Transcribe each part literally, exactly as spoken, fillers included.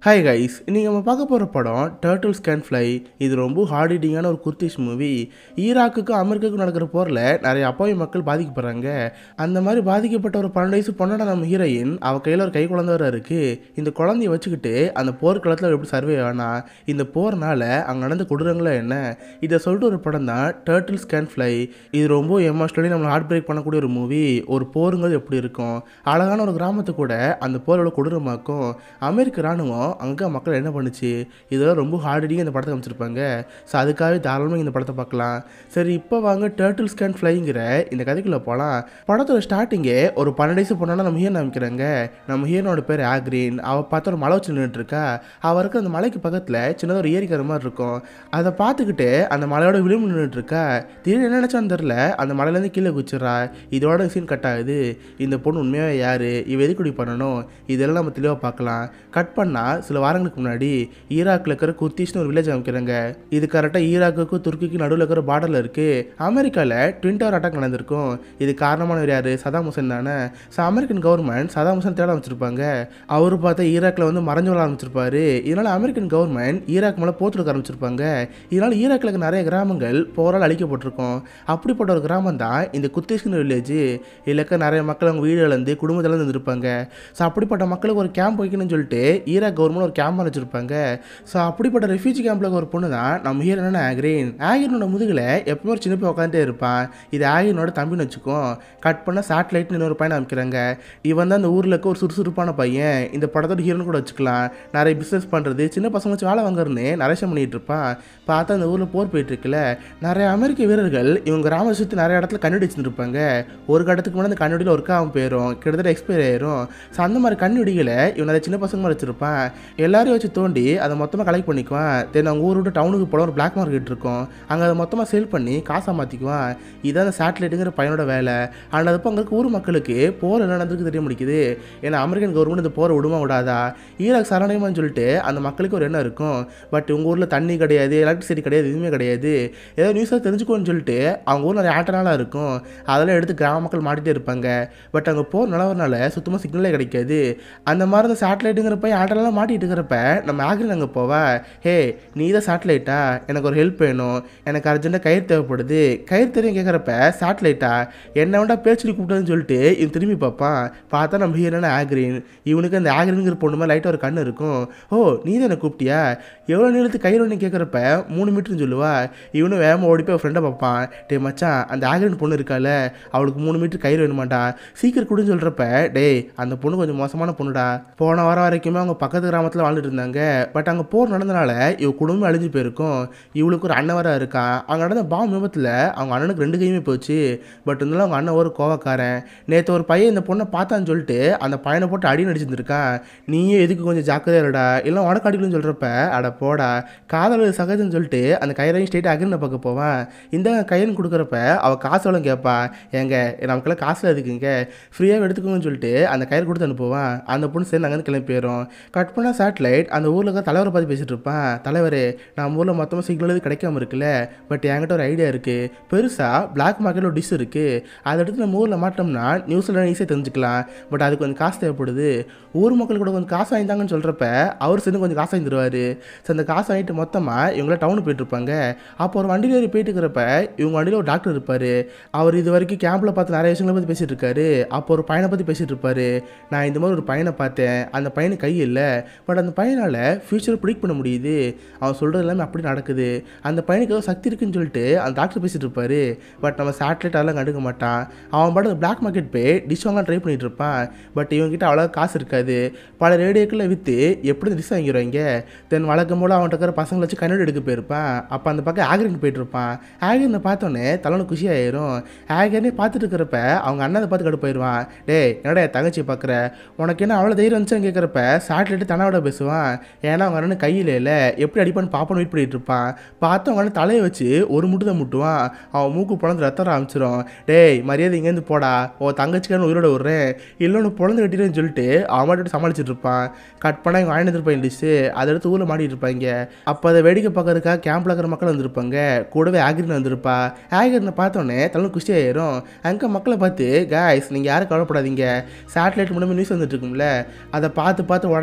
Hi guys, இன்றைக்கி நம்ம பார்க்க போகிற படம் டர்ட்டில்ஸ் கேன் ஃப்ளை. இது ரொம்ப ஹார்ட் ஹிட்டிங்கான ஒரு குர்திஷ் மூவி. ஈராக்குக்கும் அமெரிக்காவுக்கும் நடக்கிற போரில் நிறைய அப்பாவி மக்கள் பாதிக்கப்படுறாங்க. அந்த மாதிரி பாதிக்கப்பட்ட ஒரு பன்னெண்டு வயசு பொண்ணோட நம்ம ஹீரோயின் அவள் கையில் ஒரு கை குழந்தை வர இருக்குது. இந்த குழந்தைய வச்சுக்கிட்டு அந்த போர்க்களத்தில் எப்படி சர்வே ஆனால் இந்த போர்னால் அங்கே நடந்த கொடூரங்களே என்ன, இதை சொல்லிட்டு ஒரு படம் தான் டர்ட்டில்ஸ் கேன் ஃப்ளை. இது ரொம்ப எமோஷ்னலி நம்மளை ஹார்ட் பிரேக் பண்ணக்கூடிய ஒரு மூவி. ஒரு போருங்கிறது எப்படி இருக்கும், அழகான ஒரு கிராமத்தை கூட அந்த போரோட கொடூரமாக்கும். அமெரிக்க ராணுவம் அங்கே மக்கள் என்ன பண்ணுச்சு, இதெல்லாம் ரொம்ப ஹார்டியாக இந்த படத்தை காமிச்சிருப்பாங்க. ஸோ அதுக்காகவே தாராளமாக இந்த படத்தை பார்க்கலாம். சரி, இப்போ வாங்க டர்ட்டில்ஸ் கேன் ஃப்ளைங்கிற இந்த கதைக்குள்ளே போகலாம். படத்தோட ஸ்டார்டிங்கே ஒரு பன்னெண்டு வயசு பொண்ணான நம்ம ஹீரோ அமைக்கிறாங்க. நம்ம ஹீரோனோட பேர் ஆக்ரீன். அவள் பார்த்தா ஒரு மலை வச்சு நின்றுட்டுருக்கா. அவள் இருக்க அந்த மலைக்கு பக்கத்தில் சின்னதாக ஒரு ஏரிக்கிற மாதிரி இருக்கும். அதை பார்த்துக்கிட்டு அந்த மலையோட விளிம்பு நின்றுட்டுருக்கா. திடீர்னு என்ன நினச்சான்னு தெரில, அந்த மலையிலேருந்து கீழே குச்சிட்றா. இதோட சீன் கட் ஆகுது. இந்த பொண்ணு உண்மையாக யார், இவ எதுக்குடி பண்ணணும், இதெல்லாம் நம்ம தெளிவாக பார்க்கலாம். கட் பண்ணால் சில வாரங்களுக்கு முன்னாடி ஈராக்கில் இருக்கிற குர்திஷ்னு ஒரு வில்லேஜ் அமைக்கிறாங்க. இது கரெக்டாக ஈராக்குக்கும் துருக்கிக்கும் நடுவில் இருக்கிற பார்டரில் இருக்குது. அமெரிக்காவில் ட்வின் டவர் அட்டாக் நடந்திருக்கும். இது காரணமானவர் யார், சதாம் ஹுசேன் தானே. So American government Saddam Hussein தேட ஆரம்பிச்சிருப்பாங்க. அவரு பார்த்தா ஈராக்கில் வந்து மறைஞ்சு வர ஆரம்பிச்சிருப்பாரு. இதனால் அமெரிக்கன் கவர்மெண்ட் ஈராக் மேலே போத்துடுக்க ஆரம்பிச்சிருப்பாங்க. இதனால் ஈராக்கில் இருக்க நிறைய கிராமங்கள் போரால் அழிக்கப்பட்டிருக்கும். அப்படிப்பட்ட ஒரு கிராமம் தான் இந்த குர்திஷ்னு வில்லேஜ். இதில் இருக்க நிறைய மக்கள் அவங்க வீடுலேருந்து குடும்பத்திலேருந்து இருந்திருப்பாங்க. ஸோ அப்படிப்பட்ட மக்களுக்கு ஒரு கேம்ப் வைக்கணும்னு சொல்லிட்டு ஈராக் கவர்மெண்ட் ஒரு கேம்ப் வச்சிருப்பாங்க. ஸோ அப்படிப்பட்ட ரெஃப்யூஜி கேம்பில் ஒரு பொண்ணு தான் நம்ம ஹீரோனான ஆக்ரீன். ஆக்ரீனோட முதுகில் எப்பவுமே ஒரு சின்ன போய் உட்காந்துட்டே இருப்பான். இது ஆக்ரீனோட தம்பின்னு வச்சுக்கோம். கட் பண்ண சேட்டலைட்னு இன்னொரு பையனை அமைக்கிறாங்க. இவன் தான் இந்த ஊரில் இருக்க ஒரு சுறுசுறுப்பான பையன். இந்த படத்தோட ஹீரோன்னு கூட வச்சுக்கலாம். நிறைய பிஸ்னஸ் பண்ணுறது, சின்ன பசங்க வச்சு வேலை வாங்குறதுன்னு நரேஷன் பண்ணிட்டு இருப்பான். பார்த்தா அந்த ஊரில் போர் போயிட்டு இருக்குல்ல, நிறைய அமெரிக்க வீரர்கள் இவங்க கிராம சுற்றி நிறைய இடத்துல கண்ணடி வச்சுருப்பாங்க. ஒரு கட்டத்துக்கு முன்னாடி அந்த கண்ணடியில் ஒர்க் ஆகும் போயிடும், கிட்டத்தட்ட எக்ஸ்பைரி ஆயிரும். ஸோ அந்த மாதிரி கண்ணடிகளை இவன் நிறைய சின்ன பசங்க மாதிரி வச்சிருப்பான். எல்லாரையும் வச்சு தோண்டி அதை மொத்தமாக கலெக்ட் பண்ணிக்குவான். தென் அவங்க ஊர் விட்டு டவுனுக்கு போல ஒரு பிளாக் மார்க்கெட் இருக்கும், அங்கே அதை மொத்தமாக சேல் பண்ணி காசாக மாற்றிக்குவான். இதுதான் அந்த சேட்டலைட்டுங்கிற பையனோட வேலை. ஆனால் அதுப்போ அங்கே இருக்க ஊர் மக்களுக்கு போர் என்ன நடந்திருக்கு தெரிய முடிக்குது. ஏன்னா அமெரிக்கன் கவர்மெண்ட் இந்த போரை விடுமா விடாதா, ஈராக் சரணயமான்னு சொல்லிட்டு அந்த மக்களுக்கு ஒரு எண்ணம் இருக்கும். பட் உங்கள் ஊரில் தண்ணி கிடையாது, எலக்ட்ரிசிட்டி கிடையாது, எதுவுமே கிடையாது. ஏதோ நியூஸாக தெரிஞ்சுக்கோன்னு சொல்லிட்டு அவங்க ஊரில் நிறைய ஆட்டனாலாம் இருக்கும். அதெல்லாம் எடுத்து கிராம மக்கள் மாட்டிகிட்டே இருப்பாங்க. பட் அங்கே போர் நிலவரனால சுத்தமாக சிக்னலே கிடைக்காது. அந்த மாதிரி அந்த சேட்டலைட்டுங்கிறப்ப ஆட்டனெல்லாம் மாட்டிகிட்டு இருக்கிறப்ப நம்ம ஆக்ரீன் அங்கே போவா. ஹே, நீ தான் சேட்டலைட்டா, எனக்கு ஒரு ஹெல்ப் வேணும், எனக்கு அர்ஜென்ட்டாக கயிறு தேவைப்படுது, கயிறு தெரியும் கேட்குறப்ப சேட்டலைட்டா என்ன வேண்டா பேச்சு கூப்பிட்டதுன்னு சொல்லிட்டு இவன் திரும்பி பார்ப்பான். பார்த்தா நம்ம ஹீரோனா ஆக்ரீன். இவனுக்கு அந்த ஆக்ரீனுங்கிற பொண்ணு மாதிரி லைட்டாக ஒரு கண்ணு இருக்கும். ஓ, நீ தான் என்ன கூப்பிட்டியா, எவ்வளோ நீளத்துக்கு கயிறு ஒன்று கேட்குறப்ப மூணு மீட்டர்னு சொல்லுவா. இவனும் வேகமாக ஓடி போய் ஃப்ரெண்டை பார்ப்பான். டே மச்சான், அந்த ஆக்ரீன் பொண்ணு இருக்கால, அவளுக்கு மூணு மீட்டர் கயிறு வேணுமாட்டா, சீக்கிரம் கொடுன்னு சொல்கிறப்ப, டே அந்த பொண்ணு கொஞ்சம் மோசமான பொண்ணுடா, போன வாரம் வரைக்குமே அவங்க பக்கத்து கிராமத்தில் வாழ்ந்துட்டு இருந்தாங்க. பட் அங்கே போர் நடந்தனால இவ குடும்பம் அழிஞ்சு போயிருக்கும். இவளுக்கு ஒரு அண்ணன் வர இருக்கான். அங்கே நடந்த பாம்பு விபத்தில் அவங்க அண்ணனுக்கு ரெண்டு கையுமே போச்சு. பட் இருந்தாலும் அவங்க அண்ணன் ஒரு கோவக்காரன். நேற்று ஒரு பையன் இந்த பொண்ணை பார்த்தான்னு சொல்லிட்டு அந்த பையனை போட்டு அடி நடிச்சிருந்துருக்கான். நீயே எதுக்கு கொஞ்சம் ஜாக்கிரதையா இருடா, இல்லை உனக்கு அடிக்கணும்னு சொல்கிறப்ப, அட போடா காதல் சகஜன்னு சொல்லிட்டு அந்த கயிறையும் ஸ்டேட் அகிரனை பார்க்க போவான். இந்த கையன் கொடுக்குறப்ப அவள் காசு எவ்வளோ கேட்பா. ஏங்க நமக்கெல்லாம் காசில் எதுக்குங்க, ஃப்ரீயாக எடுத்துக்கோங்கன்னு சொல்லிட்டு அந்த கயிறு கொடுத்து அனுப்புவான். அந்த பொண்ணு சேர்ந்து அங்கேருந்து கிளம்பி போயிடும். கட் பண்ணால் சேட்டலைட் அந்த ஊரில் இருக்க தலைவரை பார்த்து பேசிகிட்டு இருப்பான். தலைவரே, நம்ம ஊரில் மொத்தமாக சிக்னல் எதுவும் கிடைக்காம இருக்குல்ல, பட் என்கிட்ட ஒரு ஐடியா இருக்குது. பெருசாக பிளாக் மார்க்கெட்டில் ஒரு டிஷ் இருக்குது, அதை எடுத்து நம்ம ஊரில் மாட்டோம்னா நியூஸில் ஈஸியாக தெரிஞ்சுக்கலாம். பட் அதுக்கு கொஞ்சம் காசு தேவைப்படுது. ஊர் மக்கள் கூட கொஞ்சம் காசு வாங்கிட்டாங்கன்னு சொல்கிறப்ப அவர் சேர்ந்து கொஞ்சம் காசு வாங்கிடுவார். ஸோ அந்த காசு வாங்கிட்டு மொத்தமாக இவங்கள டவுனுக்கு போயிட்டுருப்பாங்க. அப்போ ஒரு வண்டியில் ஏறி போயிட்டு இருக்கிறப்ப இவங்க வண்டியில் ஒரு டாக்டர் இருப்பார். அவர் இது வரைக்கும் கேம்பில் பார்த்து நிறைய விஷயங்களை பற்றி பேசிகிட்டு இருக்காரு. அப்போ ஒரு பையனை பற்றி பேசிகிட்டு இருப்பார். நான் இந்த மாதிரி ஒரு பையனை பார்த்தேன், அந்த பையனுக்கு கை இல்லை, பட் அந்த பையனால் ஃபியூச்சரை ப்ரிடிக்ட் பண்ண முடியுது, அவன் சொல்கிறது எல்லாமே அப்படி நடக்குது, அந்த பையனுக்கு ஏதோ சக்தி இருக்குன்னு சொல்லிட்டு அந்த டாக்டர் பேசிகிட்டு இருப்பார். பட் நம்ம சேட்டலைட் அதெல்லாம் கண்டுக்க மாட்டான். அவன் பாட்டு பிளாக் மார்க்கெட் போய் டிஷ் வாங்கலாம் ட்ரை பண்ணிட்டு இருப்பான். பட் இவங்ககிட்ட அவ்வளோ காசு இருக்காது. பல ரேடியோக்களை விற்று எப்படி டிஷ் வாங்கிடுவாங்க. தென் வழக்கம் போல் அவன்கிட்ட இருக்கிற பசங்களை வச்சு கண்ணாடி எடுக்க போயிருப்பான். அப்போ அந்த பக்கம் ஆக்ரீன் போயிட்டு இருப்பான். ஆக்ரீனை பார்த்தோன்னே தலைவனு குஷியாயிரும். ஆக்ரீனே பார்த்துட்டு இருக்கிறப்ப அவங்க அண்ணனை பார்த்து கடு போயிடுவான். டே என்னடா தங்கச்சி பார்க்குற, உனக்கு என்ன அவ்வளோ தைரியம் வந்துச்சுன்னு கேட்குறப்ப சேட்டலைட்டு தன்னோட பேசுவான். ஏன்னா அவங்க அண்ணன் கையில் இல்லை, எப்படி அடிப்பான்னு பாப்பான்னு வெயிட் பண்ணிட்டு இருப்பான். பார்த்து அவங்க அண்ணன் தலையை வச்சு ஒரு முட்டு தான் முட்டுவான். அவன் மூக்கு பிறந்து ரத்தம் ஆரம்பிச்சிடும். டேய் மரியாதை இங்கேருந்து போடா, ஓ தங்கச்சிக்கான உயிரோட விடுறேன், இல்லைன்னு பிறந்து கட்டிடுன்னு சொல்லிட்டு அவன் மாட்டு சமாளிச்சுட்டு இருப்பான். கட் பண்ணால் இவங்க வாங்கிட்டு இருப்பான் டிஷ்ஷு, அதை எடுத்து ஊரில் மாட்டிட்டு இருப்பாங்க. அப்போ அதை வேடிக்கை பார்க்கறதுக்காக கேம்பில் இருக்கிற மக்கள் வந்திருப்பாங்க. கூடவே ஆக்ரீன் வந்திருப்பா. ஆக்ரீனை பார்த்தோன்னே தலை குஷி ஆயிரும். அங்கே மக்களை பார்த்து, காய்ஸ் நீங்கள் யாரும் கவலைப்படாதீங்க, சேட்டலைட் மூலமாக நியூஸ் வந்துட்டு இருக்கும்ல, அதை பார்த்து பார்த்து உடனே நான் உங்களுக்கு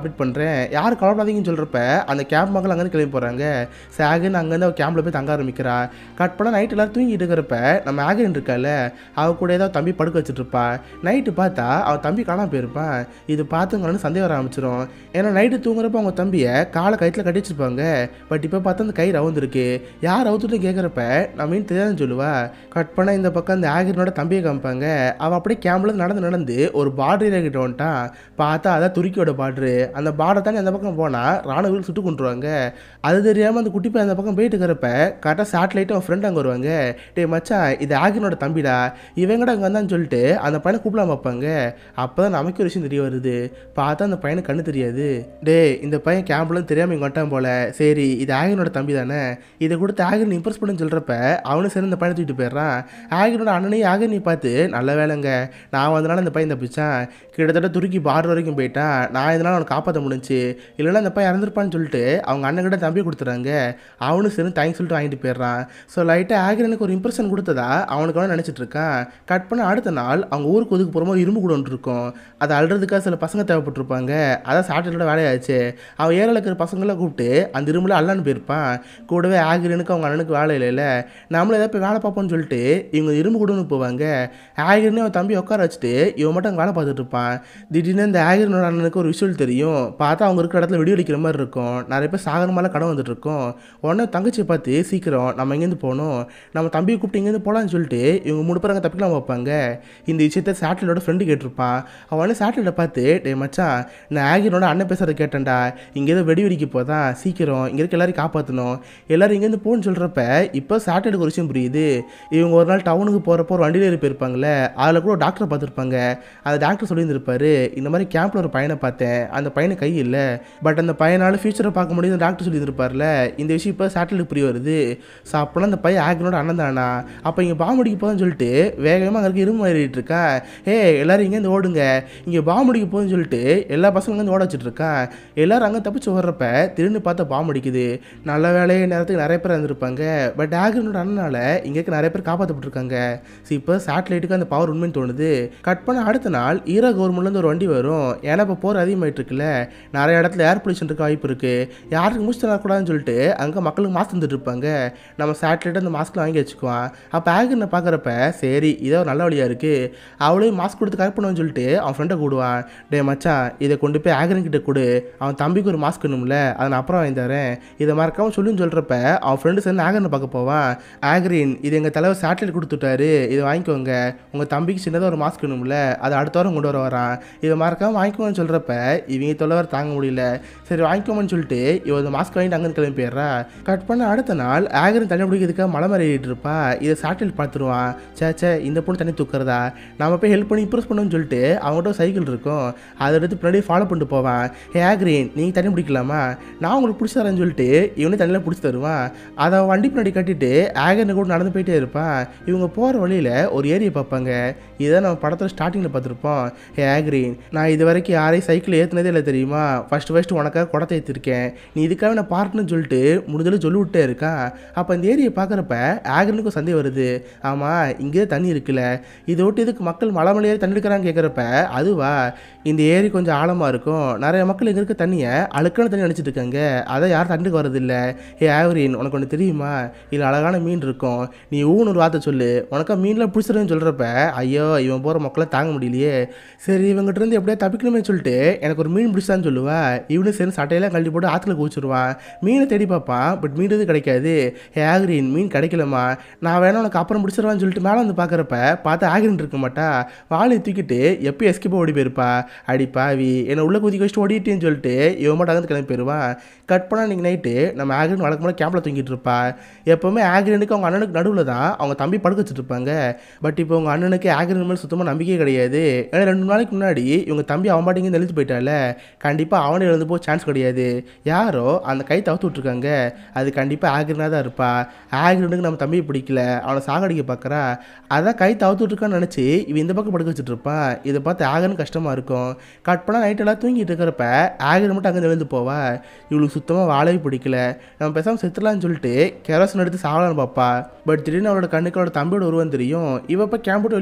அப்டேட் பண்ணுறேன், யார் கவலைப்படாதீங்கன்னு சொல்கிறப்ப அந்த கேம்ப் மக்கள் அங்கேருந்து கிளம்பி போகிறாங்க. சாகுன்னு அங்கேருந்து அவள் கேம்பில் போய் தங்க ஆரம்பிக்கிறா. கட் பண்ணால் நைட் எல்லோரும் தூங்கிட்டு இருக்கிறப்ப நம்ம ஆகரின் இருக்கால அவள் கூட ஏதாவது தம்பி படுக்க வச்சுட்ருப்பா. நைட்டு பார்த்தா அவள் தம்பி காணாமல் போயிருப்பான். இது பார்த்துங்கன்னு சந்தேகம் வர ஆரம்பிச்சிடும். ஏன்னா நைட்டு தூங்குறப்ப அவங்க தம்பியை காலை கயிற்றுல கட்டி வச்சிருப்பாங்க. பட் இப்போ பார்த்தா அந்த கை ரவுந்துருக்கு. யார் அவுத்துட்டு கேட்குறப்ப நம்ம மீன் தெரியாதுன்னு சொல்லுவா. கட் பண்ணால் இந்த பக்கம் அந்த ஆகரினோட தம்பியை காமிப்பாங்க. அவள் அப்படியே கேம்பில் நடந்து நடந்து ஒரு பார்டர் ஏரியா கிட்ட வந்துட்டான். பார்த்தா அதான் துருக்கியோட பார்டரு. அந்த பார்டர் தானே அந்த பக்கம் போனால் ராணுவர்கள் சுட்டு கொண்டுருவாங்க. அது தெரியாமல் அந்த குட்டி போய் அந்த பக்கம் போயிட்டு இருக்கிறப்ப கரெக்டாக சேட்டலைட்டு அவன் ஃப்ரெண்ட் அங்கே வருவாங்க. டே மச்சான், இது ஆகரினோட தம்பிடா, இவங்கடா அங்கே வந்தான்னு சொல்லிட்டு அந்த பையனை கூப்பிடாம பார்ப்பாங்க. அப்போ தான் நமக்கு ஒரு விஷயம் தெரிய வருது. பார்த்தா அந்த பையனுக்கு கண்ணு தெரியாது. டே இந்த பையன் கேம்ப்லன்னு தெரியாமல் இங்கே வந்துட்டான் போல. சரி இது ஆகரினோட தம்பி தானே, இதை கொடுத்து ஆகரின் இம்ப்ரெஸ் பண்ணுன்னு சொல்கிறப்ப அவனும் சரி இந்த பையனை தூக்கிட்டு போயிடுறான். ஆகரினோட அண்ணனையும் ஆகரினி பார்த்து நல்ல வேலைங்க, நான் வந்தனால இந்த பையன் தப்பிச்சான். கிட்டத்தட்ட துருக்கி பார்டர் வரைக்கும் போயிட்டான். நான் இதனால் அவனை காப்பாற்ற முடிஞ்சு, இல்லைன்னா அந்த பையன் இறந்துருப்பான்னு சொல்லிட்டு அவங்க அண்ணன் கிட்ட தம்பியை கொடுத்துறாங்க. அவனும் சரி தேங்க்ஸ் சொல்லிட்டு வாங்கிட்டு போயிடுறான். ஸோ லைட்டாக ஆகரினுக்கு ஒரு இம்ப்ரெஷன் கொடுத்ததா அவனுக்கு அவன் நினச்சிட்டு இருக்கான். கட் பண்ண அடுத்த நாள் அவங்க ஊருக்கு ஒதுக்கு போகிறோமோ இரும்பு கூட ஒன்று இருக்கும். அதை அழுறதுக்காக சில பசங்க தேவைப்பட்டிருப்பாங்க. அதான் சாட்டலோட வேலையாச்சு. அவன் ஏரியாவில் இருக்கிற பசங்களாம் கூப்பிட்டு அந்த இரும்பில் அல்லான்னு போயிருப்பான். கூடவே ஆகரினுக்கு அவங்க அண்ணனுக்கு வேலை இல்லைல்ல, நம்மளும் ஏதாவது போய் வேலை பார்ப்போம்னு சொல்லிட்டு இவங்க இரும்பு கூடன்னு போவாங்க. ஆகரினே அவன் தம்பி உட்கார வச்சுட்டு இவன் மட்டும் அங்கே வேலை பார்த்துட்டு இருப்பான். திடீர்னு இந்த ஆகரினோட அண்ணனுக்கு ஒரு விஷுவல் தெரியும். பார்த்தா அவங்க இருக்கிற இடத்துல வெடி அடிக்கிற மாதிரி இருக்கும். நிறைய பேர் சாகர மேலே கடன் வந்துட்டு இருக்கும். உடனே தங்கச்சியை பார்த்து சீக்கிரம் நம்ம இங்கேருந்து போகணும், நம்ம தம்பியை கூப்பிட்டு இங்கேருந்து போகலான்னு சொல்லிட்டு இவங்க மூணு பேர் அங்கே தப்பிக்கலாம் வைப்பாங்க. இந்த விஷயத்த சேட்டலோட ஃப்ரெண்டு கேட்டிருப்பான். அவனே சேட்டலைட்டை பார்த்து டே மச்சான், நான் ஆகரினோட அண்ணன் பேசுகிறத கேட்டேன்டா, இங்கே ஏதோ வெடி வெடிக்க போதான், சீக்கிரம் இங்கே இருக்க எல்லாரையும் காப்பாற்றணும், எல்லோரும் இங்கேருந்து போகணுன்னு சொல்கிறப்ப இப்போ சேட்டலுக்கு ஒரு விஷயம் புரியுது. இவங்க ஒரு நாள் டவுனுக்கு போகிறப்போ ஒரு வண்டியில் ஏறி போயிருப்பாங்களே, அதில் கூட ஒரு டாக்டரை பார்த்துருப்பாங்க. அந்த டாக்டர் சொல்லியிருந்திருப்பாரு, இந்த மாதிரி கேம்பில் ஒரு பையனை பார்த்தேன், அந்த பையனை கை இல்லை, பட் அந்த பையனால் ஃபியூச்சரை பார்க்க முடியுது டாக்டர் சொல்லியிருப்பார்ல. இந்த விஷயம் இப்போ சேட்டலுக்கு புரிய வருது. ஸோ அப்போலாம் அந்த பையன் ஆகரினோட அண்ணன் தானா, அப்போ இங்கே பாம்பு அடிக்க போதுன்னு சொல்லிட்டு வேகமாக அங்கே இருக்க இரும்பு ஏறிட்டு இருக்கான். ஏ எல்லாரும் இங்கேருந்து ஓடுங்க, இங்கே பாம்பு அடிக்க போதுன்னு சொல்லிட்டு எல்லா பசங்களும் வந்து ஓட வச்சுட்டு இருக்கான். எல்லாரும் அங்கே தப்பிச்சு ஓடுறப்ப திடீர்னு பார்த்தா பாம்பு அடிக்குது. நல்ல வேலையே நேரத்துக்கு நிறைய பேர் இருந்திருப்பாங்க. பட் ஆகரினோட அண்ணனால இங்கே இருக்க நிறைய பேர் காப்பாற்றப்பட்டிருக்காங்க. ஸோ இப்போ சேட்டலைட்டுக்கு அந்த பவர் உண்மைன்னு தோணுது. கட் பண்ண அடுத்த நாள் ஈரா கவர்மெண்ட்லேருந்து ஒரு வண்டி வரும். ஏன்னா இப்போ போர் அதிகமாகிட்டு இருக்குல்ல, நிறைய இடத்துல ஏர் பொல்யூஷன் இருக்க வாய்ப்பு இருக்குது, யாருக்கு மூச்சு தரக்கூடாதுன்னு சொல்லிட்டு அங்கே மக்களுக்கு மாஸ்க் தந்துட்டு இருப்பாங்க. நம்ம சேட்டலைட் அந்த மாஸ்க்லாம் வாங்கி வச்சுக்குவான். அப்போ ஆகரினை பார்க்குறப்ப சரி இதோ நல்ல வழியாக இருக்குது, அவளையும் மாஸ்க் கொடுத்து கரெக்ட் பண்ணுவோன்னு சொல்லிட்டு அவன் ஃப்ரெண்டை கூடுவான். டே மச்சான், இதை கொண்டு போய் ஆகரின் கிட்ட கொடு, அவன் தம்பிக்கு ஒரு மாஸ்க் வேணும்ல, அதை நான் அப்புறம் வாங்கி தரேன், இதை மறக்காமல் சொல்லுன்னு சொல்கிறப்ப அவன் ஃப்ரெண்டு சேர்ந்து ஆகரினை பார்க்க போவான். ஆகரின், இது எங்கள் தலைவர் சேட்டலைட் கொடுத்துட்டாரு, இதை வாங்கிக்கோங்க, உங்கள் தம்பிக்கு சின்னதாக ஒரு மாஸ்க் வேணும்ல, அதை அடுத்த வாரம் கொண்டு வர வரான், இதை மறக்காமல் வாங்கிக்கோன்னு சொல்கிறப்ப இவங்க தொலைவர் தாங்க முடியல. சரி வாங்கிக்கோமன்னு சொல்லிட்டு இவன் அந்த மாஸ்க் வாங்கிட்டு அங்கே கிளம்பி போயிடுறா. கட் பண்ண அடுத்த நாள் ஆகரின் தண்ணி பிடிக்கிறதுக்காக மலை மாதிரி ஏறிட்டு இருப்பா. இதை சேட்டலைட் பார்த்துருவான். சேச்சே இந்த பொண்ணு தண்ணி தூக்குறதா, நம்ம போய் ஹெல்ப் பண்ணி இம்ப்ரூவ் பண்ணணும்னு சொல்லிட்டு அவங்ககிட்ட சைக்கிள் இருக்கும், அதை எடுத்து பின்னாடி ஃபாலோ பண்ணிட்டு போவான். ஹே ஆகரின், நீங்கள் தண்ணி பிடிக்கலாமா, நான் உங்களுக்கு பிடிச்சி தரேன்னு சொல்லிட்டு இவனே தண்ணியில் பிடிச்சி தருவான். அதை வண்டி பின்னாடி கட்டிட்டு ஆகரின் கூட நடந்து போயிட்டே இருப்பான். இவங்க போகிற வழியில் ஒரு ஏரியை பார்ப்பாங்க. இதை நம்ம படத்தில் ஸ்டார்டிங்கில் பார்த்துருப்போம். ஹே ஆகரின், நான் இது வரைக்கும் யாரையும் சைக்கிள் ஏற்றுனதே இல்லை தெரியுமா, ஃபஸ்ட்டு ஃபஸ்ட்டு உனக்காக குடத்தை ஏற்றிருக்கேன், நீ இதுக்காக நான் பார்ட்னு சொல்லிட்டு முடிஞ்சளவு சொல்லி விட்டே இருக்கான். அப்போ இந்த ஏரியை பார்க்குறப்ப ஆகரினுக்கு சந்தேகம் வருது. ஆமாம் இங்கே தண்ணி இருக்குல்ல, இதை விட்டு இதுக்கு மக்கள் மலை மலையாக தண்ணி எடுக்கிறான்னு கேட்குறப்ப அதுவா, இந்த ஏரி கொஞ்சம் ஆழமாக இருக்கும், நிறைய மக்கள் இங்கே இருக்க தண்ணியை அழுக்கான தண்ணி நினச்சிட்டு இருக்காங்க, அதை யாரும் தண்ணிக்கு வரதில்லை. ஏ ஆகரின், உனக்கு ஒன்று தெரியுமா, இதில் அழகான மீன் இருக்கும், நீ ஊன்னு ஒரு வார்த்தை சொல்லு, உனக்கா மீன்லாம் பிடிச்சிருன்னு சொல்கிறப்ப ஐயோ இவன் போகிற மக்களை தாங்க முடியலையே, சரி இவங்ககிட்ட இருந்து எப்படியா தப்பிக்கணுமே சொல்லிட்டு எனக்கு ஒரு மீன் பிடிச்சான்னு சொல்லுவா. இவனு சரி சட்டையெல்லாம் கழட்டி போட்டு ஆற்றுல குதிச்சிருவான். மீனை தேடி பார்ப்பான். பட் மீன் எதுவும் கிடைக்காது. ஹே ஆகரின், மீன் கிடைக்கலமா, நான் வேணா உனக்கு அப்புறம் பிடிச்சிருவான்னு சொல்லிட்டு மேலே வந்து பார்க்குறப்ப பார்த்தா ஆகரின் இருக்க மாட்டா. வாழை தூக்கிட்டு எப்போ எஸ்கேப்பாக ஓடி போயிருப்பா. அடி பாவி, என்னை உள்ள குதிக்க வச்சுட்டு ஓடிட்டேன்னு சொல்லிட்டு இவன் மட்டும் அங்கே கிளம்பி போயிடுவான். கட் பண்ணால் இன்றைக்கி நைட்டு நம்ம ஆகரின் வழக்கம் போல கேம்பில் தூங்கிட்டு இருப்பா. எப்போவுமே ஆகரினுக்கு அவங்க அண்ணனுக்கு நடுவில் தான் அவங்க தம்பி படுக்க வச்சுட்டு இருப்பாங்க. பட் இப்போ அவங்க அண்ணனுக்கு ஆகரின் மேலே சுத்தமாக நம்பிக்கையே கிடையாது. ஏன்னா ரெண்டு நாளைக்கு முன்னாடி இவங்க தம்பி அவன் பாட்டிங்க எழுந்து போயிட்டால, கண்டிப்பாக அவனே எழுந்து போக சான்ஸ் கிடையாது. யாரோ அந்த கை தவிர்த்து விட்ருக்காங்க, அது கண்டிப்பாக ஆகரினாக தான் இருப்பா. ஆகரினுக்கு நம்ம தம்பியை பிடிக்கல, அவனை சாகடிக்க பார்க்குறா, அதான் கை தவிர்த்து விட்ருக்கான்னு நினச்சி இவன் இந்த பக்கம் படுக்க வச்சுட்டு இருப்பான். இதை பார்த்து ஆகரின் கஷ்டமாக இருக்கும். கட் பண்ணால் நைட்டெல்லாம் தூங்கிட்டு இருக்கிறப்ப ஆகரின் மட்டும் அங்கே எழுந்து போவா. இவளுக்கு சுத்தமாக வாழவே பிடிக்கல, நம்ம பேசாமல் செத்துலான்னு சொல்லிட்டு கெரோசின் எடுத்து சாகலான்னு பார்ப்பா. பட் திடீர்னு அவளோட கண்ணுக்கு அவளோட தம்பியோட உருவம் தெரியும். இவ இப்போ கேம்பு வெளியே தான் சொல்லிட்டு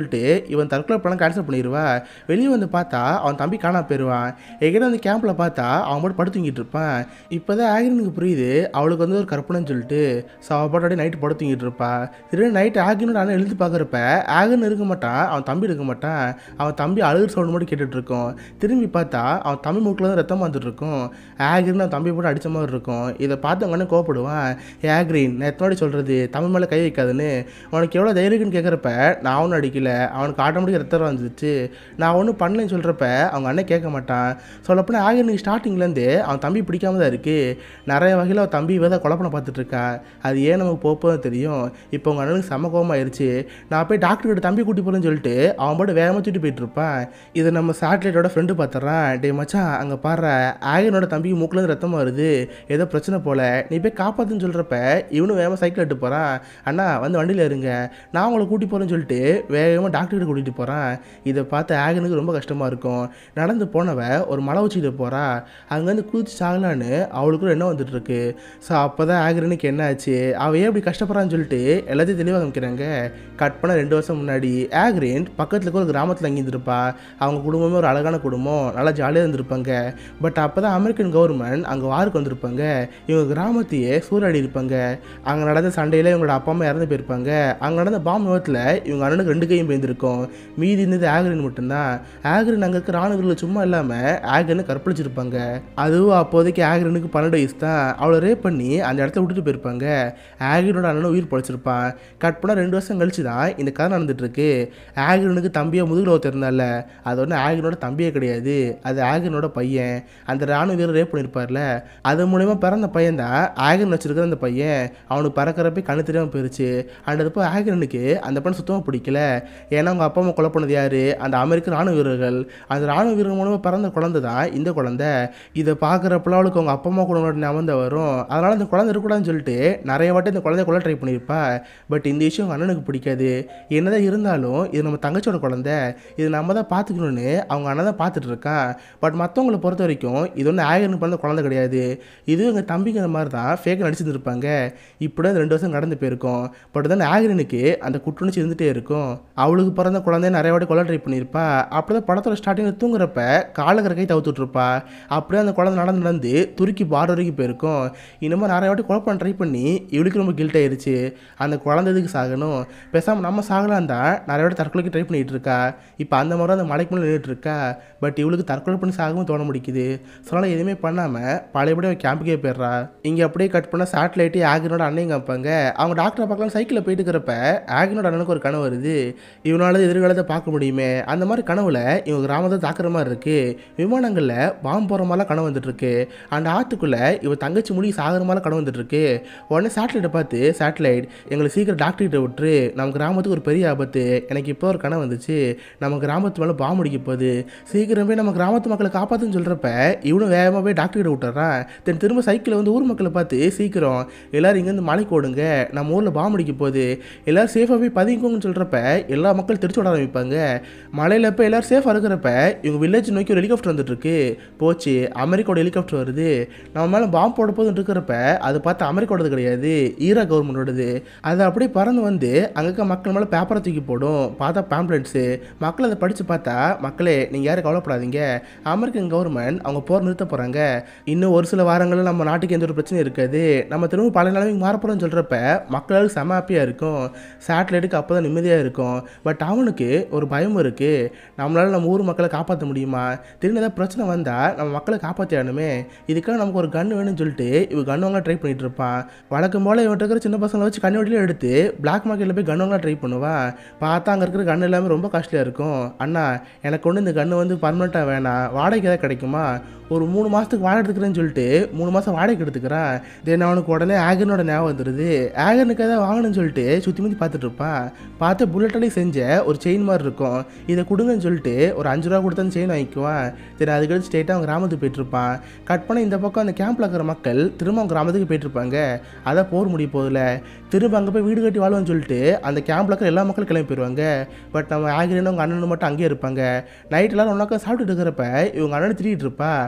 சொல்லிட்டு இவன் தற்கொலை பண்ண கேன்சல் பண்ணிடுவா. வெளியே வந்து பார்த்தா அவன் தம்பி காணா போயிடுவான். எங்கிட்ட அந்த கேம்பில் பார்த்தா அவன் மட்டும் படுத்துங்கிட்டு இருப்பான். இப்போதான் ஆகிரனுக்கு புரியுது அவளுக்கு வந்து ஒரு கற்பனைன்னு சொல்லிட்டு. ஸோ அவள் பாட்டு நைட்டு படுத்துங்கிட்டு இருப்பா. திடீர்னு நைட்டு ஆகினோட அண்ணன் எழுதி பார்க்குறப்ப ஆகன் இருக்க மாட்டான், அவன் தம்பி இருக்க மாட்டான். அவன் தம்பி அழுகிற சவுண்ட் மட்டும் கேட்டுட்டு இருக்கும். திரும்பி பார்த்தா அவன் தம்பி மூக்கில் தான் ரத்தம் வந்துட்டு இருக்கும். ஆகிரின் அவன் தம்பி போட்டு அடித்த மாதிரி இருக்கும். இதை பார்த்து அவங்க அண்ணன் கோவப்படுவான். ஆகிரின் நான் எத்தனாடி சொல்கிறது தமிழ் மேலே கை வைக்காதுன்னு, அவனுக்கு எவ்வளோ தைரியக்குன்னு கேட்குறப்ப நான் ஒன்றும் அடிக்கல, அவனுக்கு ஆட்டோமேட்டிக்காக ரத்தம் வந்துச்சு, நான் ஒன்றும் பண்ணலன்னு சொல்கிறப்ப அவங்க அண்ணன் கேட்க மாட்டான். சொல்லப்போனால் ஆகிரனுக்கு ஸ்டார்டிங்லேருந்து அவன் தம்பி பிடிக்காம தான் இருக்குது. நிறைய வகையில் அவன் தம்பி இவ தான் கொலை பண்ண பார்த்துட்டு இருக்கா. அது ஏன் நமக்கு போப்போன்னு தெரியும். இப்போ உங்கள் அண்ணனுக்கு செம கோவமாயிருச்சு. நான் போய் டாக்டர் கிட்ட தம்பி கூட்டி போகிறேன்னு சொல்லிட்டு அவன் பாட்டு வேகமாக தூக்கிட்டு போயிட்டு இருப்பான். இதை நம்ம சேட்டலைட்டோட ஃப்ரெண்டு பார்த்துட்றான். டே மச்சான் அங்கே பாரு, ஆகிரனோட தம்பிக்கு மூக்கிலேருந்து ரத்தமாக வருது, ஏதோ பிரச்சனை போல, நீ போய் காப்பாற்றுன்னு சொல்கிறப்ப இவனும் வேகமாக சைக்கிள் எடுத்து போகிறான். அண்ணா வந்து வண்டியில் இருங்க, நான் உங்களை கூட்டி போகிறேன்னு சொல்லிட்டு வேகமாக டாக்டர் கிட்ட கூட்டிகிட்டு போகிறான். இதை பார்த்து ஆகிரனுக்கு ரொம்ப கஷ்டமாக இருக்கும். நடந்து போனவ ஒரு மலை வச்சுக்கிட்டு போகிறா. அங்கேருந்து குதிச்சு சாகலான்னு அவளுக்கு என்ன வந்துட்டு இருக்கு. ஸோ அப்போ தான் ஆகிரனுக்கு என்ன ஆச்சு, அவள் ஏன் இப்படி கஷ்டப்படுறான்னு சொல்லிட்டு எல்லாத்தையும் தெளிவாக காமிக்கிறாங்க. கட் பண்ண ரெண்டு வருஷம் முன்னாடி ஆகிரின் பக்கத்தில் இருக்க ஒரு கிராமத்தில் தங்கியிருந்திருப்பா. அவங்க குடும்பமே ஒரு அழகான குடும்பம், நல்லா ஜாலியாக இருந்திருப்பாங்க. பட் அப்போ தான் அமெரிக்கன் கவர்மெண்ட் அங்கே வாருக்கு வந்திருப்பாங்க. இவங்க கிராமத்தையே சூறாடி இருப்பாங்க. அங்கே நடந்த சண்டையில் இவங்களோட அப்பா அம்மா இறந்து போயிருப்பாங்க. அங்கே நடந்த பாம்பு விபத்தில் இவங்க அண்ணனுக்கு ரெண்டு கையும் போயிருந்திருக்கும். மீதி இருந்தது ஆகிரின் மட்டும்தான். ஆகிரின் அங்கே இருக்க ராணுவர்கள் சும்மா இல்லாமல் ஆகிரனை கற்பழிச்சிருப்பாங்க. அதுவும் அப்போதைக்கு ஆகிரனுக்கு பன்னெண்டு வயசு தான். அவளை ரேப் பண்ணி அந்த இடத்துல விட்டுட்டு போயிருப்பாங்க. ஆகிரனோட அண்ணனும் உயிர் பழிச்சிருப்பான். கட் பண்ணால் ரெண்டு வருஷம் கழிச்சு தான் இந்த கதை நடந்துட்டு இருக்கு. ஆகிரனுக்கு தம்பியாக முதுகில் ஒருத்தருந்தால, அது ஒன்று ஆகிரனோட தம்பியே கிடையாது, அது ஆகிரனோட பையன். அந்த ராணுவ வீரர் ரேப் பண்ணியிருப்பார்ல, அது மூலயமா பிறந்த பையன் தான் ஆகிரன் வச்சிருக்கிற அந்த பையன். அவனுக்கு பறக்கிறப்ப கண்ணு தெரியாமல் போயிருச்சு. அண்ட் அதுப்போ ஆகிரனுக்கு அந்த பையன் சுத்தமாக பிடிக்கல. ஏன்னா அவங்க அப்பா அம்மா கொலை பண்ணது யாரு, அந்த அமெரிக்க ராணுவ வீரர்கள். அந்த ராணுவ வீரர்கள் மூலமாக பிறந்த குழந்தை தான் இந்த குழந்தை. இதை பார்க்குறப்பெல்லாம் அவளுக்கு அவங்க அப்பா அம்மா கூட ஞாபகம் தான் வரும். அதனால் அந்த குழந்தை இருக்கக்கூடாதுன்னு சொல்லிட்டு நிறைய வாட்டி இந்த குழந்தைய கொள்ள ட்ரை பண்ணியிருப்பா. பட் இந்த விஷயம் அவங்க அண்ணனுக்கு பிடிக்காது. என்னதான் இருந்தாலும் இது நம்ம தங்கச்சியோட குழந்தை, இது நம்ம தான் பார்த்துக்கணும்னு அவங்க அண்ணன் தான் பார்த்துட்டு இருக்கான். பட் மற்றவங்களை பொறுத்த வரைக்கும் இது ஒன்று ஆகிரனுக்கு பிறந்த குழந்தை கிடையாது, இது எங்கள் தம்பிங்கிற மாதிரி தான் ஃபேக்காக நடிச்சிருந்துருப்பாங்க. இப்படி ரெண்டு வருஷம் கடந்து போயிருக்கும். பட் தான் ஆகிரனுக்கு அந்த குற்றுணர்ச்சி இருந்துகிட்டே இருக்கும். அவளுக்கு பிறந்த குழந்தைய நிறைய வாட்டி கொள்ள ட்ரை பண்ணியிருப்பா. அப்படி தான் படத்தோட ஸ்டார்டிங்கில் தூங்குறப்ப காலக்கரை கை தவிர்த்துட்ருப்பா. அப்படியே அந்த குழந்தை நடந்து நடந்து துருக்கி பார் வரைக்கும் போயிருக்கும். இன்னமும் நிறைய வாட்டி கொலை பண்ண ட்ரை பண்ணி இவளுக்கு ரொம்ப கில்ட் ஆயிடுச்சு. அந்த குழந்தை எதுக்கு சாகணும், பேசாமல் நம்ம சாகலாம் தான் நிறைய வாட்டி தற்கொலைக்கு ட்ரை பண்ணிகிட்டு இருக்கா. இப்போ அந்த மாதிரி அந்த மலைக்கு மேலே நின்றுட்டு இருக்கா. பட் இவளுக்கு தற்கொலை பண்ணி சாகவும் தோண முடிக்குது. ஸோ அதனால் எதுவுமே பண்ணாமல் பழையபடி அவன் கேம்புக்கே போயிடுறா. இங்கே அப்படியே கட் பண்ண சேட்டலைட்டு ஆகிரனோட அண்ணையும் காப்பாங்க. அவங்க டாக்டரை பார்க்கலாம் சைக்கிளில் போயிட்டு இருக்கிறப்ப ஆகிரனோட அண்ணனுக்கு ஒரு கனவு வருது. இவனால எதிர்காலத்தை பார்க்க முடியுமே, அந்த மாதிரி கனவுல இவங்க கிராமத்தை தாக்குற மாதிரி இருக்கு. விமானங்களில் பாம்பு போகிற மாதிரிலாம் கனவு வந்துட்டு இருக்கு. அந்த ஆற்றுக்குள்ளே இவ தங்கச்சி முடி சாகிற மாதிரி கனவு வந்துட்டு இருக்கு. உடனே சேட்டலைட்டை பார்த்து, சேட்டலைட் எங்களை சீக்கிரம் டாக்டர்கிட்ட விட்டுரு, நம்ம கிராமத்துக்கு ஒரு பெரிய ஆபத்து, எனக்கு இப்போ ஒரு கனவு வந்துச்சு, நம்ம கிராமத்து மேலே பாம்பு அடிக்க போகுது, சீக்கிரமே நம்ம கிராமத்து மக்களை காப்பாற்றுன்னு சொல்கிறப்ப இவனும் வேகமாக போய் டாக்டர்கிட்ட விட்டுறான். தென் திரும்ப சைக்கிளில் வந்து ஊர் மக்களை பார்த்து, சீக்கிரம் எல்லோரும் இங்கேருந்து மலைக்கு ஓடுங்க, நம்ம ஊரில் பாம்பு அடிக்க போகுது, எல்லோரும் சேஃபாக போய் பதிங்கோங்கன்னு சொல்கிறப்ப எல்லா மக்கள் திருச்சி விட ஆரம்பிப்பாங்க. மலையில் இப்போ எல்லோரும் சேஃபாக இருக்கிறப்ப இவங்க வில்லேஜ் நோக்கி ஒரு ஹெலிகாப்டர் வந்துட்டு இருக்கு. போச்சு, அமெரிக்காவோட ஹெலிகாப்டர் வருது. நம்ம மேலே பாம்பு போட போதுன்னு இருக்கிறப்ப அது பார்த்து அமெரிக்காவோடது கிடையாது, ஈராக் கவர்மெண்டோடது. அது அப்படியே பறந்து வந்து அங்கே மக்கள் மேலே பேப்பரை தூக்கி போடும். பார்த்தா பேம்ப்ளெட்ஸு. மக்கள் அதை படித்து பார்த்தா, மக்களே நீங்கள் யாரும் கவலைப்படாதீங்க, அமெரிக்கன் கவர்மெண்ட் அவங்க போர் நிறுத்த போகிறாங்க, இன்னும் ஒரு சில வாரங்களில் நம்ம நாட்டுக்கு எந்த ஒரு பிரச்சனையும் இருக்காது, நம்ம திரும்ப பல நிலைமைக்கு மாறப்போகிறோம்னு சொல்கிறப்ப மக்களுக்கு செம ஹாப்பியாக இருக்கும். சேட்டலைட்டுக்கு அப்போ தான் நிம்மதியாக இருக்கும். பட் அவனுக்கு ஒரு பயம் இருக்குது, நம்மளால் நம்ம ஊர் மக்களை காப்பாற்ற முடியுமா, திடீர்னு ஏதாவது பிரச்சனை வந்தால் நம்ம மக்களை காப்பாற்றியானுமே, இதுக்காக நமக்கு ஒரு கன்று வேணும்னு சொல்லிட்டு இவ கன் வாங்க ட்ரை பண்ணிட்டு இருப்பான். வழக்கம் போல் இவன் இருக்கிற சின்ன பசங்களை வச்சு கண்ணு வட்டியில் எடுத்து பிளாக் மார்க்கெட்டில் போய் கன் வாங்க ட்ரை பண்ணுவான். பார்த்தா அங்கே இருக்கிற கன் எல்லாமே ரொம்ப காஸ்ட்லியாக இருக்கும். அண்ணா எனக்கு ஒன்று இந்த கன்று வந்து பர்மனெண்ட்டாக வேணாம், வாடகைக்கு ஏதாவது கிடைக்குமா, ஒரு மூணு மாதத்துக்கு வாடகை எடுத்துக்கிறேன்னு சொல்லிட்டு மூணு மாதம் வாடகைக்கு எடுத்துக்கிறான். தென் அவனுக்கு உடனே ஆகனோட ஞாபகம் வந்துடுது. ஆகனுக்கு ஏதாவது வாங்கணும்னு சொல்லிட்டு சுற்றி முற்றி பார்த்துட்டு இருப்பான். பார்த்து புல்லட்டாலே செஞ்ச ஒரு செயின் மாதிரி இருக்கும், இதை கொடுங்கன்னு சொல்லிட்டு ஒரு அஞ்சு ரூபா கொடுத்து செயின் வாங்கிக்குவான். சரி அதுக்கடுத்து ஸ்ட்ரெயிட்டாக அவங்க கிராமத்துக்கு போயிட்டுருப்பான். கட் பண்ண இந்த பக்கம் அந்த கேம்பில் இருக்கிற மக்கள் திரும்ப அவங்க கிராமத்துக்கு போயிட்டுருப்பாங்க. அதான் போர் முடிய போதில்ல, திரும்ப அங்கே போய் வீடு கட்டி வாழ்வோன்னு சொல்லிட்டு அந்த கேம்பில் இருக்கிற எல்லா மக்களும் கிளம்பி போயிடுவாங்க. பட் நம்ம ஆகிரனும் அவங்க அண்ணனும் மட்டும் அங்கேயே இருப்பாங்க. நைட் எல்லாரும் ஒன்றாக்கா சாப்பிட்டுட்டு இருக்கிறப்ப இவங்க அண்ணன் திரிகிட்டு இருப்பா.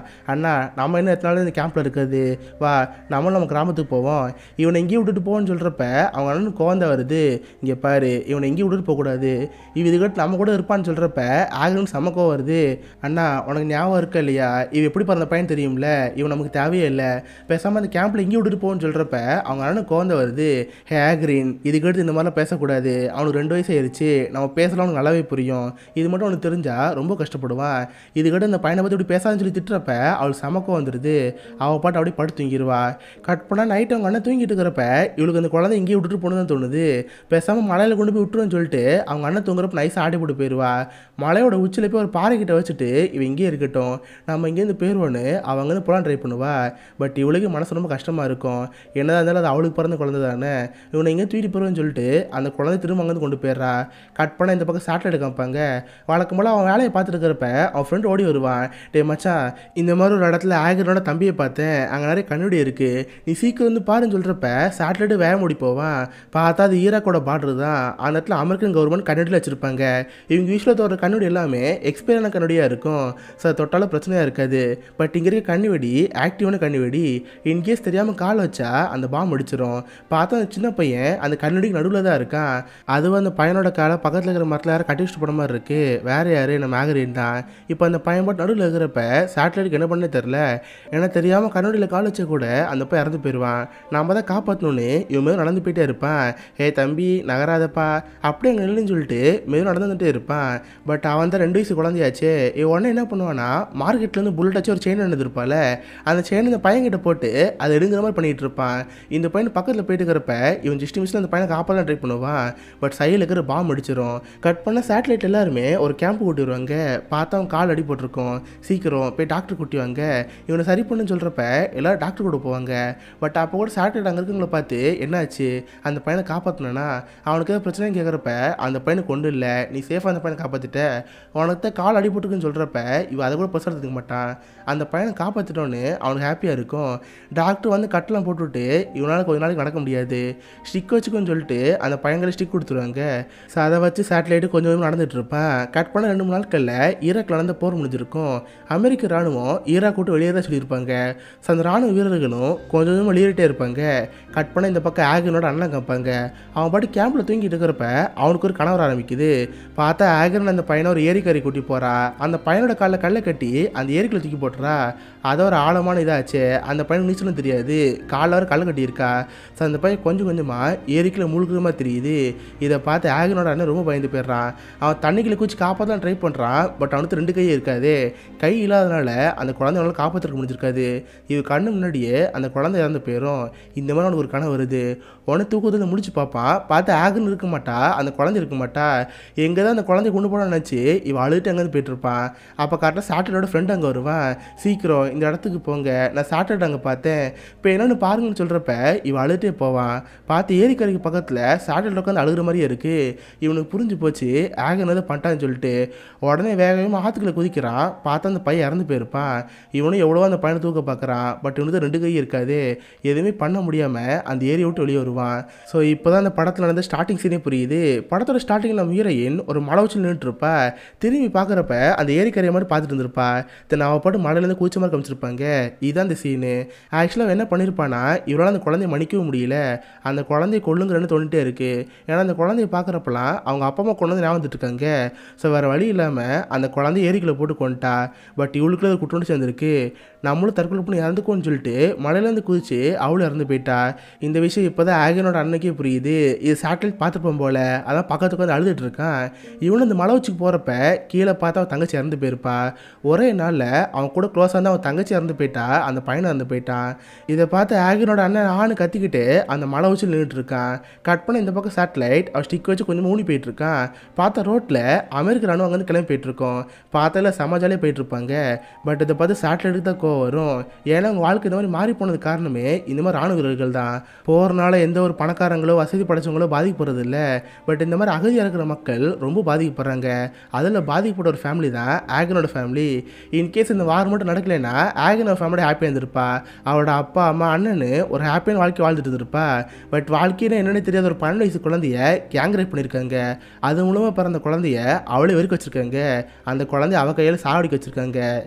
அண்ணா நம்ம என்ன எத்தனாலும் இந்த கேம்பில் இருக்காது, வா நம்மளும் நம்ம கிராமத்துக்கு போவோம், இவனை எங்கேயும் விட்டுட்டு போவோன்னு சொல்கிறப்ப அவங்க அண்ணன் கோவந்த வருது. இங்கே பாரு, இவனை எங்கேயும் விட்டுட்டு போகக்கூடாது, இவ இதுக்கிட்ட நம்ம கூட இருப்பான்னு சொல்கிறப்ப ஆகணும்னு செம கோவம் வருது. அண்ணா உனக்கு ஞாபகம் இருக்கா இல்லையா, இவ எப்படி பிறந்த பையன் தெரியும்ல, இவன் நமக்கு தேவையே இல்லை, பேசாமல் அந்த கேம்பில் எங்கேயும் விட்டுட்டு போவோன்னு சொல்கிறப்ப அவங்க அண்ணன் கோவந்த வருது. ஹே ஆக்ரின், இதுக்கடுத்து இந்த மாதிரிலாம் பேசக்கூடாது, அவனுக்கு ரெண்டு வயசு ஆயிடுச்சு, நம்ம பேசலாம் அவனுக்கு நல்லாவே புரியும், இது மட்டும் அவனுக்கு தெரிஞ்சால் ரொம்ப கஷ்டப்படுவான், இதுக்கடுத்து இந்த பையனை பற்றி இப்படி பேசாதுன்னு சொல்லி திட்டுறப்ப அவளுக்கு சமக்கம் வந்துடுது. அவள் பாட்டு அப்படியே படுத்து தூங்கிடுவா. கட் பண்ணால் நைட்டு அவங்க அண்ணன் தூங்கிட்டு இருக்கிறப்ப இவளுக்கு அந்த குழந்தை இங்கேயே விட்டுட்டு போகணுன்னு தோணுது. பேசாமல் மலையில் கொண்டு போய் விட்டுருன்னு சொல்லிட்டு அவங்க அண்ணன் தூங்குறப்ப நைஸாக ஆடி போட்டு போயிடுவா. மலையோட உச்சியில் போய் ஒரு பாறைக்கிட்ட வச்சுட்டு இவன் இங்கேயே இருக்கட்டும், நம்ம இங்கேருந்து போயிடுவோன்னு அவங்க வந்து போலாம் ட்ரை பண்ணுவா. பட் இவளுக்கு மனசு ரொம்ப கஷ்டமாக இருக்கும். என்னதான் இருந்தாலும் அது அவளுக்கு பிறந்த குழந்தை தானே, இவனை எங்கேயும் தூக்கிட்டு போயிடுவேன்னு சொல்லிட்டு அந்த குழந்தை திரும்ப அங்கேருந்து கொண்டு போயிடுறா. கட் பண்ண இந்த பக்கம் சேட்டலைட் காமிப்பாங்க. வழக்கம் போல் அவன் வேலையை பார்த்துட்டு இருக்கிறப்ப அவன் ஃப்ரெண்ட் ஓடி வருவான். டே மச்சான், இந்த மாதிரி ஒரு இடத்துல ஆகரோட தம்பியை பார்த்தேன், அங்கே நிறைய கண்ணுடி இருக்குது, நீ சீக்கிரம் வந்து பாருன்னு சொல்கிறப்ப சேட்டலைட்டு வேக முடி போவான். பார்த்தா அது ஈராக்கோட பார்டர் தான். அந்த இடத்துல அமெரிக்கன் கவர்மெண்ட் கண்ணுடியில் வச்சுருப்பாங்க. இவங்க யூஸ்வலாக தோற கண்ணுடி எல்லாமே எக்ஸ்பைரான கண்ணுடியாக இருக்கும். சார் தொட்டாலும் பிரச்சனையாக இருக்காது. பட் இங்கே இருக்க கண்ணி வெடி ஆக்டிவான கண்ணி வெடி, இன்கேஸ் தெரியாமல் கால் வச்சா அந்த பாம் அடிச்சிடும். பார்த்தா அந்த சின்ன பையன் அந்த கண்ணுடிக்கு நடுவில் தான் இருக்கான். அதுவும் அந்த பையனோட காலை பக்கத்தில் இருக்கிற மரத்தில் யாரும் கட்டி வச்சுட்டு போன மாதிரி இருக்குது. வேறு யார், நம்ம ஆகரின் தான். இப்போ அந்த பையன் பாட்டு நடுவில் இருக்கிறப்ப சேட்டலைட்டுக்கு என்ன பண்ணே தெரில, ஏன்னா தெரியாமல் கண்ணாடியில் கால் வச்ச கூட அந்த பையன் இறந்து போயிடுவான். நம்ம தான் காப்பாற்றணுன்னு இவன் மேலும் நடந்து போயிட்டே இருப்பான். ஏ தம்பி நகராதப்பா, அப்படியே அங்கே இல்லைன்னு சொல்லிட்டு மேலும் நடந்து வந்துட்டே இருப்பான். பட் அவன் தான் ரெண்டு வயசு குழந்தையாச்சு. இவன் உடனே என்ன பண்ணுவான்னா மார்க்கெட்லேருந்து புல்லட் வச்சு ஒரு செயின் எடுத்துருப்பால, அந்த செயின் இந்த பையன்கிட்ட போட்டு அதை எடுங்கிற மாதிரி பண்ணிகிட்டு இருப்பான். இந்த பையன் பக்கத்தில் போயிட்டு இருக்கிறப்ப இவன் ஜஸ்ட் மிஸ்ல அந்த பையனை காப்பாற்ற ட்ரை பண்ணுவான். பட் சைடில் இருக்கிற பாம் அடிச்சிடும். கட் பண்ண சேட்டலைட் எல்லாருமே ஒரு கேம்ப் கூட்டி வருவாங்க. பார்த்தா அவன் கால் அடி போட்டிருக்கோம், சீக்கிரம் போய் டாக்டர் கூட்டிவாங்க, இவனை சரி பண்ணுன்னு சொல்கிறப்ப எல்லோரும் டாக்டர் கூட போவாங்க. பட் அப்போ கூட சேட்டலைட் அங்கே இருக்குங்களை பார்த்து என்னாச்சு, அந்த பையனை காப்பாற்றினா அவனுக்கு ஏதாவது பிரச்சனை கேட்குறப்ப அந்த பையனை கொண்டு இல்லை, நீ சேஃபாக அந்த பையனை காப்பாற்றிட்ட, உனக்கு தான் கால் அடி போட்டுக்குன்னு சொல்கிறப்ப இவன் அதை கூட பிரச்சனை எடுத்துக்க மாட்டான். அந்த பையனை காப்பாற்றிட்டோன்னு அவனுக்கு ஹாப்பியாக இருக்கும். டாக்டர் வந்து கட்டெலாம் போட்டுவிட்டு இவனால் கொஞ்ச நாளைக்கு நடக்க முடியாது, ஸ்டிக் வச்சுக்கோன்னு சொல்லிட்டு அந்த பையன்களை ஸ்டிக் கொடுத்துருவாங்க. ஸோ அதை வச்சு சேட்டலைட்டு கொஞ்சம் கொஞ்சம் நடந்துட்டு இருப்பான். கட் பண்ண ரெண்டு மூணு நாட்களில் ஈராக்கில் நடந்த போர் முடிஞ்சிருக்கும். அமெரிக்க ராணுவம் ஈராக் விட்டு வெளியேற சொல்லியிருப்பாங்க. ஸோ அந்த ராணுவ வீரர்களும் கொஞ்சம் கொஞ்சம் வெளியேறிட்டே இருப்பாங்க. கட் பண்ண இந்த பக்கம் ஆகனோட அண்ணன் காப்பாங்க. அவன் பாட்டு கேம்பில் தூங்கிட்டு இருக்கிறப்ப அவனுக்கு ஒரு கணவர் ஆரம்பிக்குது. பார்த்தா ஆகரன் அந்த பையனை ஒரு ஏரிக்கரை கூட்டி போகிறா. அந்த பையனோட காலில் கல்லை கட்டி அந்த ஏரிக்குள்ள தூக்கி போட்டுறா. அதை ஒரு ஆழமான இதாச்சு. அந்த பையனுக்கு நீச்சலும் தெரியாது, காலில் வர கல்லை கட்டியிருக்கா. ஸோ அந்த பையன் கொஞ்சம் கொஞ்சமாக ஏரிக்குள்ள முழுக்கிற மாதிரி தெரியுது. இதை பார்த்து ஆகனோட அண்ணன் ரொம்ப பயந்து போயிடுறான். அவன் தண்ணிக்குள்ள குச்சி காப்பாற்ற ட்ரை பண்ணுறான். பட் அவனுக்கு ரெண்டு கையே இருக்காது. கை இல்லாதனால அந்த குழந்தைனால காப்பாற்றுறதுக்கு முடிஞ்சிருக்காது. இவ கண்ணு முன்னாடியே அந்த குழந்தை இறந்து போயிடும். இந்த மாதிரி அவனுக்கு ஒரு கனவு வருது. உடனே தூக்கத்தை முடிச்சு பார்ப்பான். பார்த்து ஆகன்னு இருக்க மாட்டா, அந்த குழந்தை இருக்க மாட்டா. எங்கே தான் அந்த குழந்தைய கொண்டு போன நினச்சி இவன் அழுட்டு அங்கேருந்து போயிட்டு இருப்பான். அப்போ கரெக்டாக சாட்டர்டோட ஃப்ரெண்டு அங்கே வருவான். சீக்கிரம் இந்த இடத்துக்கு போங்க, நான் சாட்டர்டே அங்கே பார்த்தேன், இப்போ என்னென்னு பாருங்கன்னு சொல்கிறப்ப இவன் அழுட்டே போவான். பார்த்து ஏரிக்கரைக்கு பக்கத்தில் சாட்டர்டே உட்காந்து அழுகிற மாதிரியே இருக்குது. இவனுக்கு புரிஞ்சு போச்சு ஆகன் எதாவது பண்ணிட்டான்னு சொல்லிட்டு உடனே வேகமாக ஆற்றுக்குள்ளே குதிக்கிறான். பார்த்தா அந்த பையன் இறந்து போயிருப்பான். இவனும் எவ்வளோ அந்த பையனை தூக்க பார்க்குறான். பட் இவனுக்கு ரெண்டு கை இருக்காது. எதுவுமே பண்ண முடியாமல் அந்த ஏரியை விட்டு வெளியே வருவான். ஸோ இப்போ தான் அந்த படத்தில் நடந்த ஸ்டார்டிங் சீனே புரியுது. படத்தோட ஸ்டார்டிங்கில் நம்ம ஹீரோயின் ஒரு மலை வச்சு நின்றுட்டுருப்பா. திரும்பி பார்க்குறப்ப அந்த ஏரிக்கரையை மாதிரி பார்த்துட்டு இருந்திருப்பா. தென் அவள் பாட்டு மலையிலேருந்து கூச்ச மாதிரி காமிச்சிருப்பாங்க. இதுதான் அந்த சீனு. ஆக்சுவலாக என்ன பண்ணியிருப்பானா, இவரால் அந்த குழந்தைய மன்னிக்கவும் முடியல. அந்த குழந்தைய கொள்ளுங்கிறன்னு தோண்டிட்டே இருக்குது. ஏன்னா அந்த குழந்தைய பார்க்குறப்பெல்லாம் அவங்க அப்பா அம்மா கொண்டு வந்து ஞாபகம் வந்துட்டு இருக்காங்க. ஸோ வேறு வழி இல்லாமல் அந்த குழந்தைய ஏரிக்குள்ளே போட்டு கொண்டுட்டா. பட் இவளுக்குள்ள ஒரு குற்றம் சேர்ந்துருக்கு. நம்மளும் தற்கொலை பண்ணி இறந்துக்கோன்னு சொல்லிட்டு மலையிலேருந்து குதிச்சு அவளும் இறந்து போயிட்டா. இந்த விஷயம் இப்போ தான் ஆகனோட அன்னைக்கே புரியுது. இது சேட்டலைட் பார்த்துருப்போம் போல், அதான் பக்கத்துக்கு வந்து அழுதுட்டு இருக்கான். இவனு இந்த மலை வச்சுக்கு போகிறப்ப கீழே பார்த்தா அவன் தங்கச்சி இறந்து போயிருப்பா. ஒரே நாளில் அவன் கூட க்ளோஸாக இருந்தால் அவன் தங்கச்சி இறந்து போயிட்டா, அந்த பையனை இறந்து போயிட்டான். இதை பார்த்து ஆகனோட அண்ணன் ஆணு கத்திக்கிட்டு அந்த மலை வச்சு நின்றுட்டு இருக்கான். கட் பண்ண இந்த பக்கம் சேட்டலைட் அவன் ஸ்டிக் வச்சு கொஞ்சம் ஊனி போயிட்டு இருக்கான். பார்த்தா ரோட்டில் அமெரிக்க ராணுவம் அங்கேருந்து கிளம்பி போயிட்டு இருக்கோம். பார்த்தால சமாஜாலே போயிட்டு இருப்பாங்க. பட் இதை பார்த்து சேட்டலைட்டுக்கு தான் கோவம் வரும். ஏன்னா அவங்க வாழ்க்கை இந்த மாதிரி மாறி போனது காரணமே இந்த மாதிரி ராணுவ வீரர்கள் தான். போகிறனால எந்த ஒரு பணக்காரங்களோ வசதி படைச்சவங்களோ பாதிக்கப்படுறது இல்லை. பட் இந்த மாதிரி அகதியாக இருக்கிற மக்கள் ரொம்ப பாதிக்கப்படுறாங்க. அதில் பாதிக்கப்பட்ட ஒரு ஃபேமிலி தான் ஆகனோட ஃபேமிலி. இன்கேஸ் இந்த வாரம் மட்டும் நடக்கலைன்னா ஆகனோட ஃபேமிலி ஹாப்பியாக இருந்திருப்பா. அவளோட அப்பா அம்மா அண்ணனு ஒரு ஹாப்பியான வாழ்க்கை வாழ்ந்துட்டு இருப்பா. பட் வாழ்க்கையில என்னென்னு தெரியாத ஒரு பன்னெண்டு வயசு குழந்தைய கேங் ரேப் பண்ணியிருக்காங்க. அது மூலமாக பிறந்த குழந்தைய அவளே வெறுக்க வச்சிருக்காங்க. அந்த குழந்தைய அவ கையில் சாவடிக்க வச்சிருக்காங்க. கடைசியாக அந்த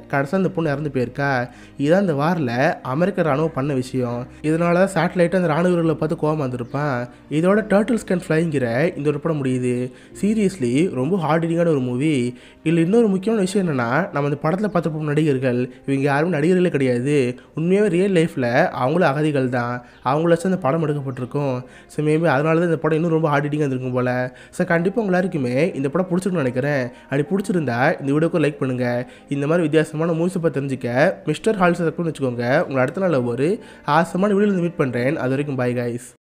அந்த பொண்ணு இறந்து போயிருக்கா. இதுதான் இந்த வாரில் அமெரிக்க ராணுவம் பண்ண விஷயம். இதனால தான் சேட்டலைட்டு அந்த ராணுவ வீரர்களை பார்த்து கோவம் வந்திருப்பான். இதோட டர்ட்டில்ஸ் கேன் ஃப்ளைங்கிற இந்த ஒரு படம் முடியுது. சீரியஸ்லி ரொம்ப ஹார்ட் ஹிட்டிங்கான ஒரு மூவி. இதில் இன்னொரு முக்கியமான விஷயம் என்னென்னா, நம்ம அந்த படத்தில் பார்த்துப்போம் நடிகர்கள் இவங்க யாருமே நடிகர்களே கிடையாது. உண்மையாகவே ரியல் லைஃப்பில் அவங்களும் அகதிகள் தான். அவங்கள வச்சு அந்த படம் எடுக்கப்பட்டிருக்கும். ஸோ மேபி அதனால தான் இந்த படம் இன்னும் ரொம்ப ஹார்ட் ஹிட்டிங்காக இருந்திருக்கும் போல். ஸோ கண்டிப்பாக உங்க எல்லாருக்குமே இந்த படம் பிடிச்சிருக்குன்னு நினைக்கிறேன். அப்படி பிடிச்சிருந்தா இந்த வீடியோக்கு லைக் பண்ணுங்கள். இந்த மாதிரி வித்தியாசமான மூவிஸை பற்றி தெரிஞ்சுக்க மிஸ்டர் ஹாலிவுட் வச்சுக்கோங்க. உங்களை அடுத்த நாள் ஒரு ஆசமான வீடியோவில் மீட் பண்ணுறேன். அது வரைக்கும் பாய் கைஸ்.